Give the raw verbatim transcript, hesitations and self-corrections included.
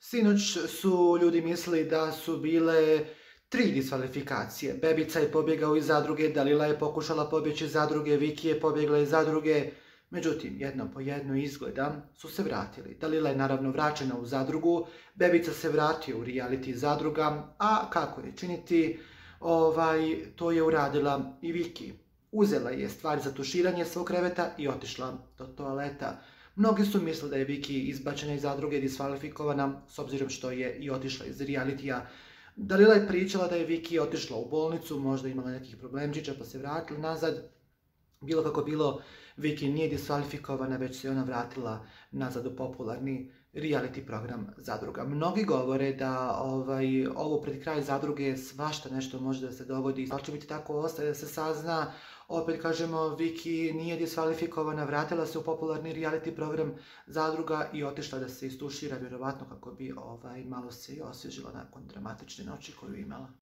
Sinoć su ljudi mislili da su bile tri diskvalifikacije. Bebica je pobjegao iz zadruge, Dalila je pokušala pobjeći iz zadruge, Viki je pobjegla iz zadruge. Međutim, jedno po jedno izgleda su se vratili. Dalila je naravno vraćena u zadrugu, Bebica se vratio u reality zadruga, a kako je činiti, ovaj, to je uradila i Viki. Uzela je stvar za tuširanje svog kreveta i otišla do toaleta. Mnogi su mislili da je Viki izbačena iz zadruge, diskvalifikovana, s obzirom što je i otišla iz realitija. Dalila je pričala da je Viki otišla u bolnicu, možda imala nekih problemčića pa se vratila nazad. Bilo kako bilo, Viki nije diskvalifikovana, već se ona vratila nazad u popularni reality program Zadruga. Mnogi govore da ovaj, ovo pred kraj Zadruge svašta nešto može da se dogodi. Da li će biti tako, ostaje da se sazna. Opet kažemo, Viki nije diskvalifikovana, vratila se u popularni reality program Zadruga i otišla da se istušira, vjerovatno kako bi ovaj, malo se i osvježila nakon dramatične noći koju imala.